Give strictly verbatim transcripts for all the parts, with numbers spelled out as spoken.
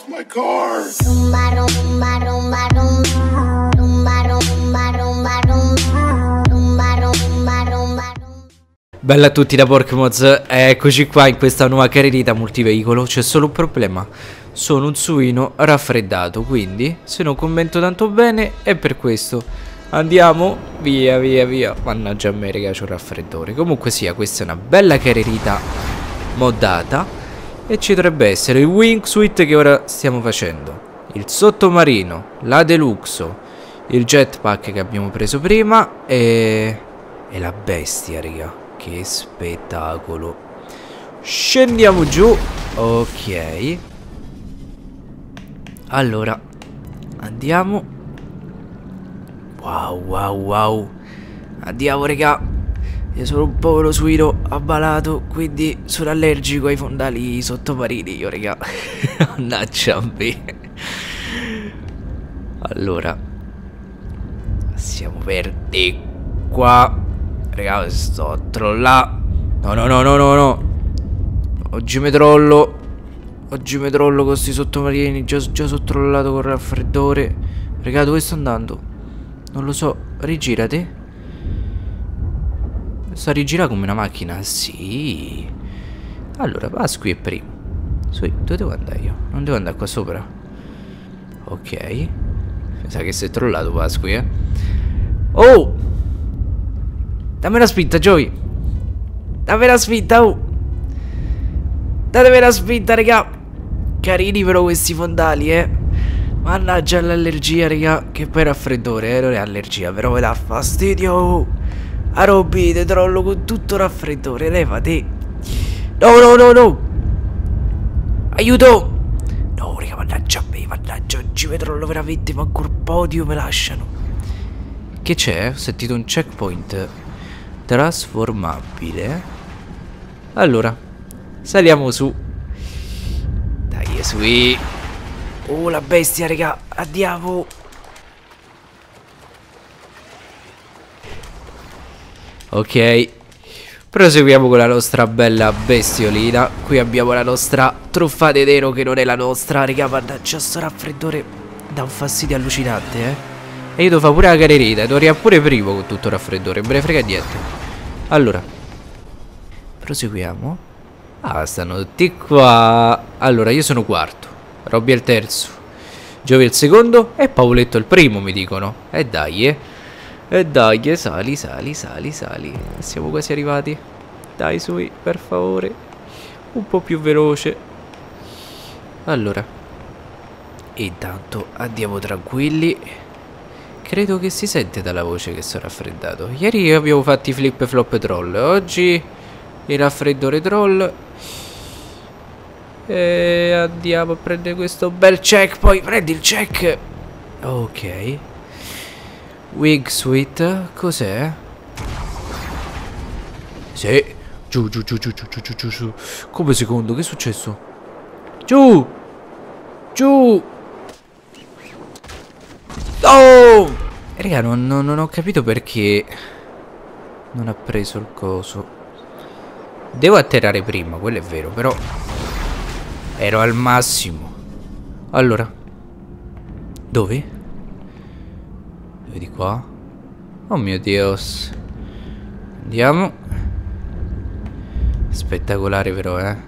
my car. Rumba, rumba, rumba, rumba. Rumba, rumba, rumba, rumba. Rumba, rumba, rumba, rumba. Bella a tutti da Porkmoz, eccoci qua in questa nuova carrerita multiveicolo. C'è solo un problema, sono un suino raffreddato, quindi se non commento tanto bene è per questo. Andiamo, via via via. Mannaggia a me raga, c'ho un raffreddore. Comunque sia, questa è una bella carrerita moddata e ci dovrebbe essere il wingsuit che ora stiamo facendo, il sottomarino, la deluxo, il jetpack che abbiamo preso prima e, e la bestia raga. Che spettacolo. Scendiamo giù. Ok. Allora andiamo. Wow wow wow. Andiamo raga. Io sono un povero suino abbalato, quindi sono allergico ai fondali sottomarini io raga. Mannaggia a me. Allora siamo verdi qua. Raga, sto a trollare. No, no, no, no, no, no. Oggi mi trollo. Oggi mi trollo con questi sottomarini. Già, già sono trollato con il raffreddore. Raga, dove sto andando? Non lo so. Rigirati. Sta a rigirare come una macchina. Sì. Allora, Pasqui è primo. Su, dove devo andare io? Non devo andare qua sopra. Ok. Mi sa che sei trollato, Pasqui, eh. Oh! Dammi una spinta, Joey. Dammi una spinta, oh. Datemi una spinta, raga. Carini però questi fondali, eh. Mannaggia l'allergia, raga. Che poi è raffreddore, eh. Non è allergia, però mi dà fastidio, oh. A Robby, te trollo con tutto raffreddore. Levati. No, no, no, no. Aiuto. No, raga, mannaggia a me. Mannaggia, oggi mi trollo veramente. Ma ancora podio me lasciano. Che c'è? Ho sentito un checkpoint trasformabile. Allora saliamo su. Dai su. Oh la bestia raga. Andiamo. Ok. Proseguiamo con la nostra bella bestiolina. Qui abbiamo la nostra truffa di nero che non è la nostra raga. Mannaggia sto raffreddore. Dà un fastidio allucinante, eh. E io devo fare pure la carrerita. Devo arrivare pure primo con tutto il raffreddore. Me ne frega niente. Allora proseguiamo. Ah, stanno tutti qua. Allora io sono quarto, Robby è il terzo, Giovi è il secondo e Paoletto è il primo, mi dicono. E dai, eh. E dai, sali, sali, sali, sali. Siamo quasi arrivati. Dai, su, per favore. Un po' più veloce. Allora intanto andiamo tranquilli. Credo che si sente dalla voce che sono raffreddato. Ieri abbiamo fatto i flip flop troll. Oggi il raffreddore troll. E andiamo a prendere questo bel check. Poi prendi il check. Ok. Wingsuit. Cos'è? Sì. Giù, giù, giù, giù, giù, giù, giù, giù. Come secondo? Che è successo? Giù. Giù. Oh! Raga, non, non, non ho capito perché non ha preso il coso. Devo atterrare prima, quello è vero, però ero al massimo. Allora dove? Dove di qua? Oh mio Dio. Andiamo. Spettacolare però, eh.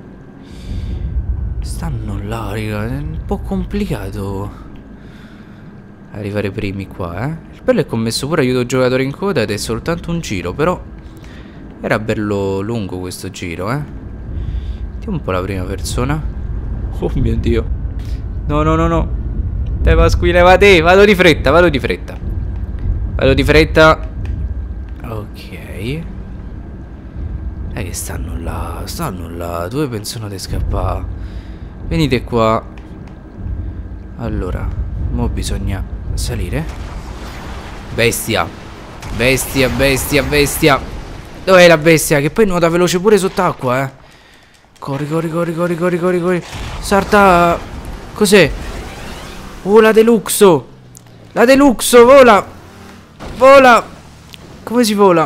Stanno là, raga. È un po' complicato arrivare primi qua, eh. Il bello è che ho messo pure aiuto giocatore in coda ed è soltanto un giro, però era bello lungo questo giro, eh. Vediamo un po' la prima persona. Oh mio Dio. No, no, no, no. Te Pasqui, levate. Vado di fretta, vado di fretta. Vado di fretta. Ok. Eh che stanno là, stanno là. Dove pensano di scappare? Venite qua. Allora, mo bisogna salire. Bestia. Bestia, bestia, bestia. Dov'è la bestia? Che poi nuota veloce pure sott'acqua, eh. Corri, corri, corri, corri, corri, corri, corri. Sarta. Cos'è? Oh, la deluxo. La deluxo, vola. Vola. Come si vola?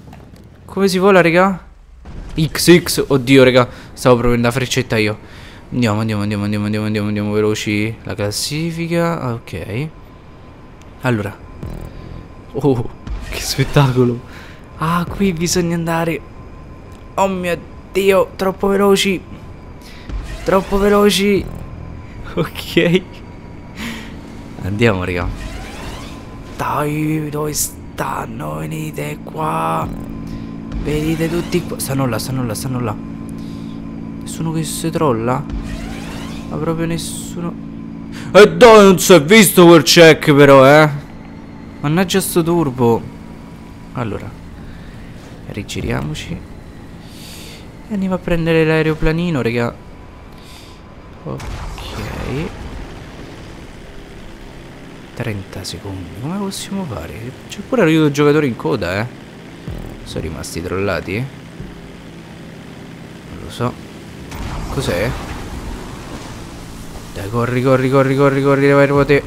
Come si vola, raga? X X. Oddio, raga. Stavo prendendo la freccetta io. Andiamo, andiamo, andiamo, andiamo, andiamo, andiamo, andiamo veloci. La classifica, ok. Allora. Oh, che spettacolo. Ah, qui bisogna andare. Oh mio Dio, troppo veloci. Troppo veloci. Ok. Andiamo, raga. Dai, dove stanno? Venite qua. Venite tutti qua. Stanno là, stanno là, stanno là. Nessuno che si trolla? Ma proprio nessuno. E dai, non si è visto quel check però, eh. Mannaggia sto turbo. Allora, rigiriamoci e andiamo a prendere l'aeroplanino, raga. Ok. trenta secondi. Come possiamo fare? C'è pure l'aiuto giocatore in coda, eh. Sono rimasti trollati? Non lo so. Cos'è? Dai, corri, corri, corri, corri, corri, vai te.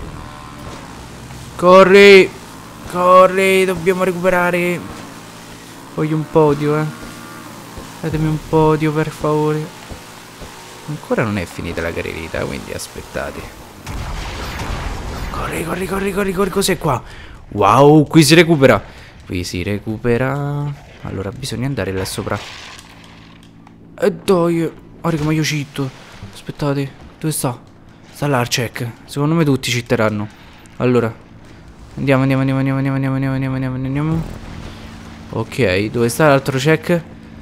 Corri! Corri, dobbiamo recuperare. Voglio un podio, eh. Datemi un podio, per favore. Ancora non è finita la carrerita, quindi aspettate. Corri, corri, corri, corri, corri, cos'è qua? Wow, qui si recupera. Qui si recupera. Allora, bisogna andare là sopra. E dai. Ora come io cheat. Aspettate, dove sta? Sta là il check. Secondo me tutti cheateranno. Allora, andiamo, andiamo, andiamo, andiamo, andiamo, andiamo, andiamo, andiamo, andiamo. Ok, dove sta l'altro check?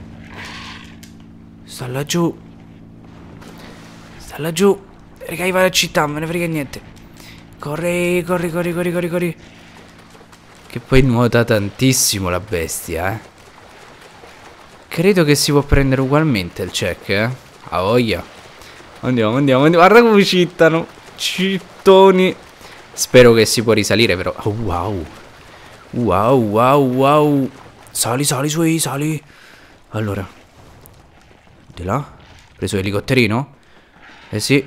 Sta laggiù. Sta laggiù. Raga, vai a città, me ne frega niente. Corri, corri, corri, corri, corri, corri. Che poi nuota tantissimo la bestia, eh. Credo che si può prendere ugualmente il check, eh. A voglia. Andiamo, andiamo, andiamo. Guarda come cittano. Cittoni. Spero che si può risalire però. Oh, wow. Wow, wow, wow. Sali, sali, su, sali. Allora. Di là. Preso l'elicotterino? Eh sì.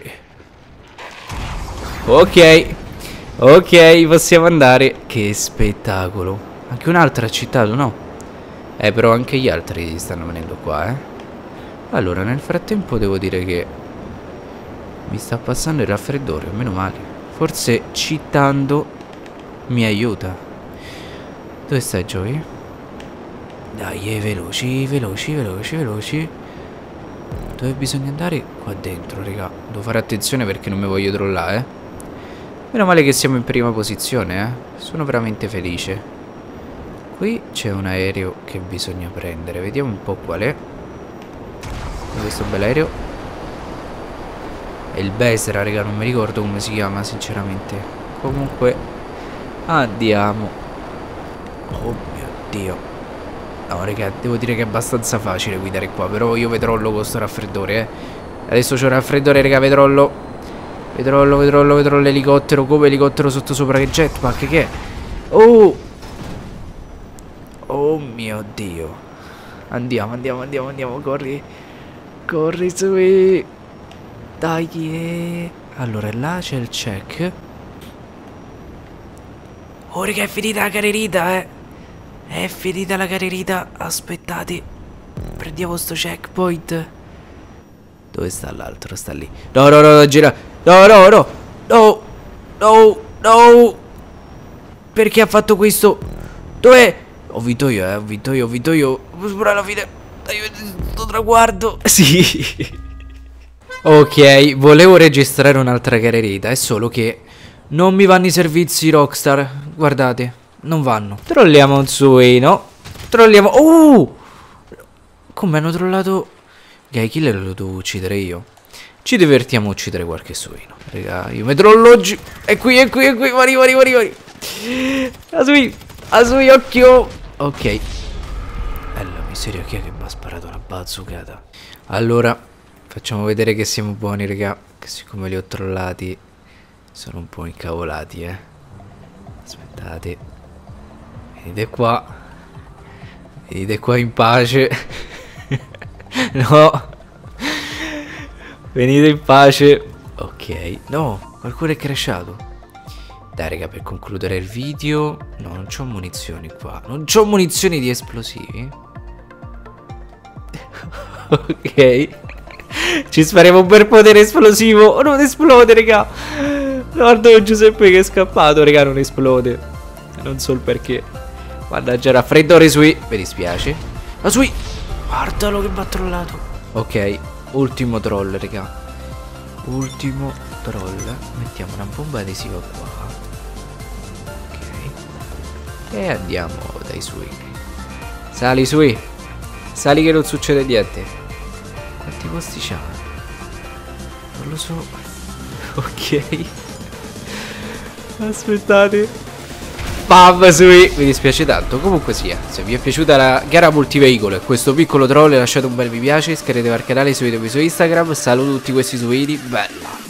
Ok. Ok, possiamo andare. Che spettacolo. Anche un'altra ha citato, no? Eh, però anche gli altri stanno venendo qua, eh. Allora, nel frattempo devo dire che mi sta passando il raffreddore, meno male. Forse citando mi aiuta. Dove stai, Joey? Dai, veloci, veloci, veloci, veloci. Dove bisogna andare? Qua dentro, raga. Devo fare attenzione perché non mi voglio trollare, eh. Meno male che siamo in prima posizione, eh. Sono veramente felice. Qui c'è un aereo che bisogna prendere. Vediamo un po' qual è. Questo bell'aereo è il Besra, raga. Non mi ricordo come si chiama, sinceramente. Comunque andiamo. Oh mio Dio. No, raga, devo dire che è abbastanza facile guidare qua. Però io vedrollo con sto raffreddore, eh. Adesso c'ho il raffreddore, raga, vedrollo. Vedrollo, vedrollo, vedrollo l'elicottero. Come elicottero sotto sopra, che jetpack, che è? Oh! Oh mio Dio. Andiamo, andiamo, andiamo, andiamo, corri. Corri su. Dai, che... Allora, là c'è il check. Oh, raga, è finita la carrerita, eh. È finita la carrerita. Aspettate. Prendiamo sto checkpoint. Dove sta l'altro? Sta lì. No, no, no, gira. No, no, no. No. No, no. Perché ha fatto questo? Dov'è? Ho vinto io, eh. Ho vinto io, ho vinto io. Pure alla fine. Dai, sto traguardo. Sì. Ok, volevo registrare un'altra carrerita. È solo che non mi vanno i servizi Rockstar. Guardate, non vanno. Trolliamo un suino. Trolliamo. Oh! Come hanno trollato? Gai Killer lo devo uccidere io. Ci divertiamo a uccidere qualche suino. Raga, io mi trollo oggi. È qui, è qui, è qui. Arrivo, arrivo, arrivo. Asui, Asui, occhio. Ok. Bella miseria, chi è che mi ha sparato la bazzoocata? Allora, facciamo vedere che siamo buoni, raga. Che siccome li ho trollati sono un po' incavolati, eh. Aspettate. Venite qua. Venite qua in pace. No. Venite in pace. Ok. No, qualcuno è crashato. Dai, raga, per concludere il video. No, non c'ho munizioni qua. Non c'ho munizioni di esplosivi. Ok. Ci spariamo un bel potere esplosivo. Oh, non esplode, raga. Guarda Giuseppe che è scappato, raga, non esplode. Non so il perché. Mannaggia, raffreddore sui. Mi dispiace. Ma sui. Guardalo che va trollato. Ok, ultimo troll, raga. Ultimo troll. Mettiamo una bomba adesiva qua. Ok. E andiamo dai sui. Sali sui. Sali che non succede niente. Quanti posti c'ha? Non lo so. Ok. Aspettate. Bam, sui. Mi dispiace tanto. Comunque sia, se vi è piaciuta la gara multiveicolo e questo piccolo troll, lasciate un bel mi piace, iscrivetevi al canale, seguitemi su Instagram. Saluto tutti questi suini. Bella.